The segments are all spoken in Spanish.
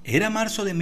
Era marzo de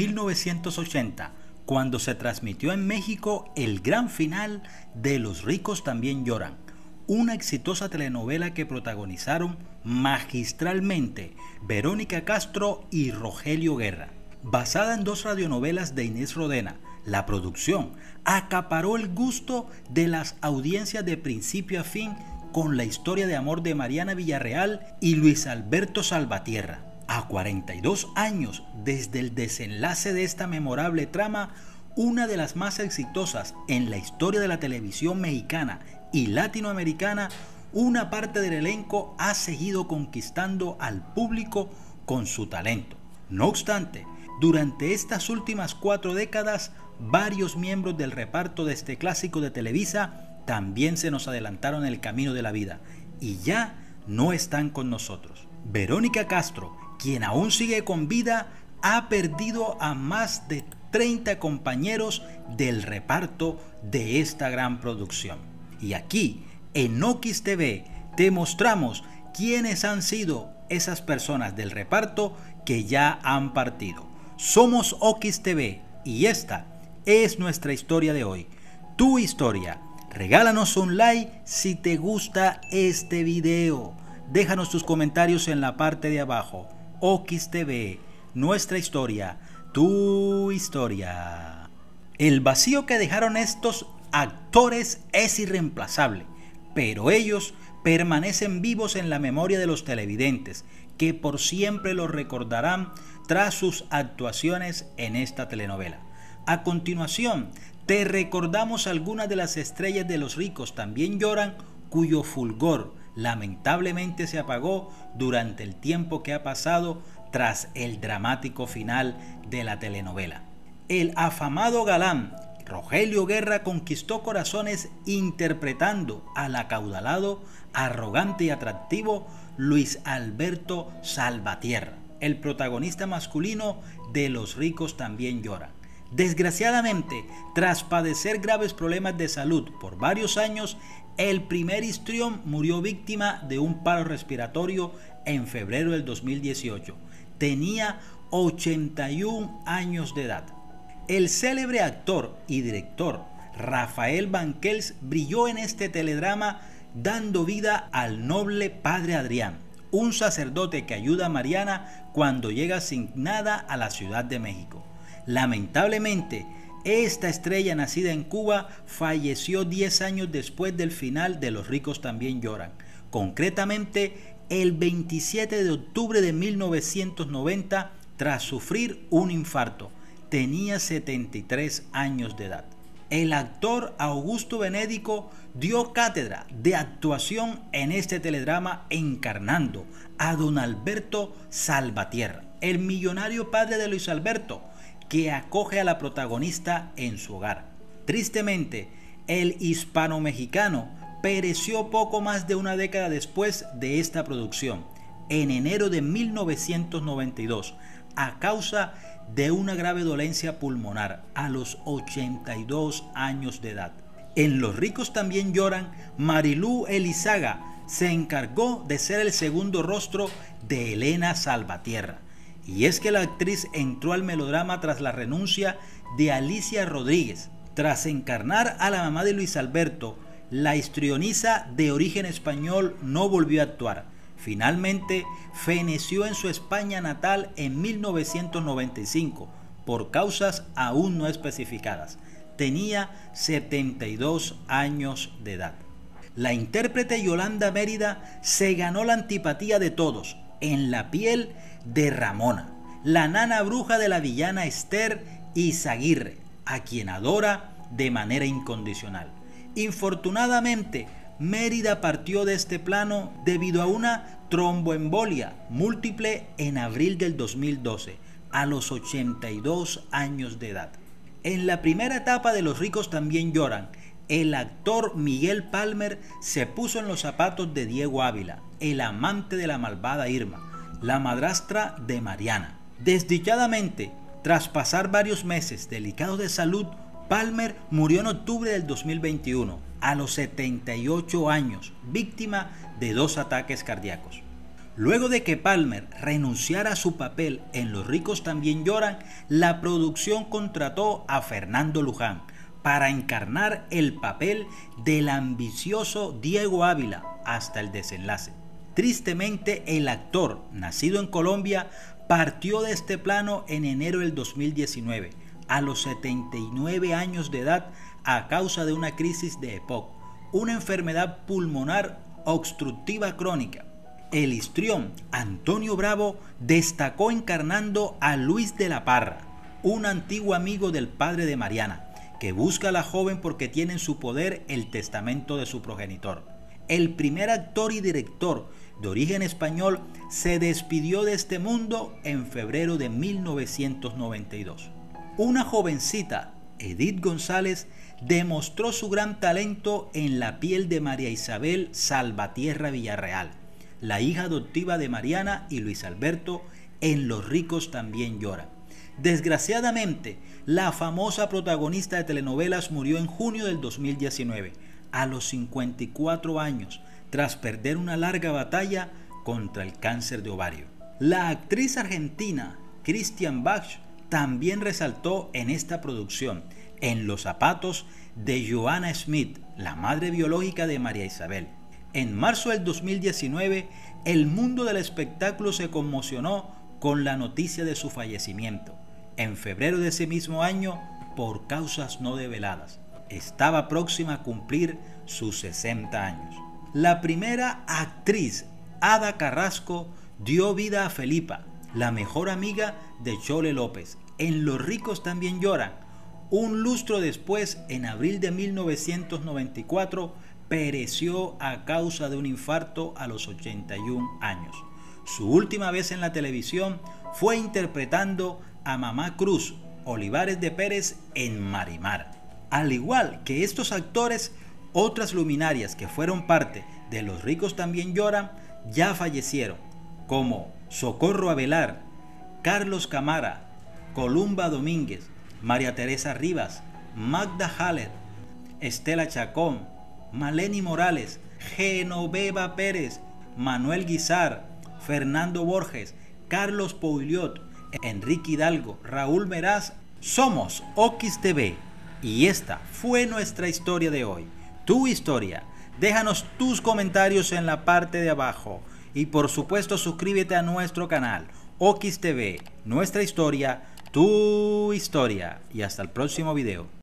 1980, cuando se transmitió en México el gran final de Los ricos también lloran, una exitosa telenovela que protagonizaron magistralmente Verónica Castro y Rogelio Guerra. Basada en dos radionovelas de Inés Rodena, la producción acaparó el gusto de las audiencias de principio a fin con la historia de amor de Mariana Villarreal y Luis Alberto Salvatierra. A 42 años desde el desenlace de esta memorable trama, una de las más exitosas en la historia de la televisión mexicana y latinoamericana, una parte del elenco ha seguido conquistando al público con su talento. No obstante, durante estas últimas 4 décadas, varios miembros del reparto de este clásico de Televisa también se nos adelantaron el camino de la vida y ya no están con nosotros. Verónica Castro, quien aún sigue con vida, ha perdido a más de 30 compañeros del reparto de esta gran producción. Y aquí, en Okis TV, te mostramos quiénes han sido esas personas del reparto que ya han partido. Somos Okis TV y esta es nuestra historia de hoy. Tu historia. Regálanos un like si te gusta este video. Déjanos tus comentarios en la parte de abajo. Okis TV, nuestra historia, tu historia. El vacío que dejaron estos actores es irreemplazable, pero ellos permanecen vivos en la memoria de los televidentes, que por siempre los recordarán tras sus actuaciones en esta telenovela. A continuación, te recordamos algunas de las estrellas de Los ricos también lloran, cuyo fulgor lamentablemente se apagó durante el tiempo que ha pasado tras el dramático final de la telenovela. El afamado galán Rogelio Guerra conquistó corazones interpretando al acaudalado, arrogante y atractivo Luis Alberto Salvatierra, el protagonista masculino de Los ricos también lloran. Desgraciadamente, tras padecer graves problemas de salud por varios años, el primer histrión murió víctima de un paro respiratorio en febrero del 2018. Tenía 81 años de edad. El célebre actor y director Rafael Banquels brilló en este teledrama dando vida al noble padre Adrián, un sacerdote que ayuda a Mariana cuando llega sin nada a la Ciudad de México. Lamentablemente, esta estrella nacida en Cuba falleció 10 años después del final de Los ricos también lloran, concretamente el 27 de octubre de 1990 tras sufrir un infarto. Tenía 73 años de edad. El actor Augusto Benédico dio cátedra de actuación en este teledrama encarnando a don Alberto Salvatierra, el millonario padre de Luis Alberto, que acoge a la protagonista en su hogar. Tristemente, el hispano-mexicano pereció poco más de una década después de esta producción, en enero de 1992, a causa de una grave dolencia pulmonar a los 82 años de edad. En Los ricos también lloran, Marilú Elizaga se encargó de ser el segundo rostro de Elena Salvatierra. Y es que la actriz entró al melodrama tras la renuncia de Alicia Rodríguez. Tras encarnar a la mamá de Luis Alberto, la histrioniza de origen español no volvió a actuar. Finalmente, feneció en su España natal en 1995, por causas aún no especificadas. Tenía 72 años de edad. La intérprete Yolanda Mérida se ganó la antipatía de todos en la piel de Ramona, la nana bruja de la villana Esther Izaguirre, a quien adora de manera incondicional. Infortunadamente, Mérida partió de este plano debido a una tromboembolia múltiple en abril del 2012, a los 82 años de edad. En la primera etapa de Los ricos también lloran, el actor Miguel Palmer se puso en los zapatos de Diego Ávila, el amante de la malvada Irma, la madrastra de Mariana. Desdichadamente, tras pasar varios meses delicados de salud, Palmer murió en octubre del 2021, a los 78 años, víctima de 2 ataques cardíacos. Luego de que Palmer renunciara a su papel en Los ricos también lloran, la producción contrató a Fernando Luján para encarnar el papel del ambicioso Diego Ávila hasta el desenlace. Tristemente, el actor, nacido en Colombia, partió de este plano en enero del 2019, a los 79 años de edad, a causa de una crisis de EPOC, una enfermedad pulmonar obstructiva crónica. El histrión Antonio Bravo destacó encarnando a Luis de la Parra, un antiguo amigo del padre de Mariana, que busca a la joven porque tiene en su poder el testamento de su progenitor. El primer actor y director de origen español se despidió de este mundo en febrero de 1992. Una jovencita, Edith González, demostró su gran talento en La piel de María Isabel Salvatierra Villarreal, la hija adoptiva de Mariana y Luis Alberto en Los ricos también lloran. Desgraciadamente, la famosa protagonista de telenovelas murió en junio del 2019, a los 54 años, tras perder una larga batalla contra el cáncer de ovario. La actriz argentina Christian Bach también resaltó en esta producción, en los zapatos de Joanna Smith, la madre biológica de María Isabel. En marzo del 2019, el mundo del espectáculo se conmocionó con la noticia de su fallecimiento. En febrero de ese mismo año, por causas no develadas, estaba próxima a cumplir sus 60 años. La primera actriz, Ada Carrasco, dio vida a Felipa, la mejor amiga de Chole López, en Los ricos también lloran. Un lustro después, en abril de 1994, pereció a causa de un infarto a los 81 años. Su última vez en la televisión fue interpretando a Mamá Cruz, Olivares de Pérez, en Marimar. Al igual que estos actores, otras luminarias que fueron parte de Los ricos también lloran ya fallecieron, como Socorro Avelar, Carlos Camara, Columba Domínguez, María Teresa Rivas, Magda Haller, Estela Chacón, Maleni Morales, Genoveva Pérez, Manuel Guizar, Fernando Borges, Carlos Pouliot, Enrique Hidalgo, Raúl Meraz. Somos Oquis TV y esta fue nuestra historia de hoy. Tu historia. Déjanos tus comentarios en la parte de abajo y por supuesto suscríbete a nuestro canal Oquis TV, nuestra historia, tu historia, y hasta el próximo video.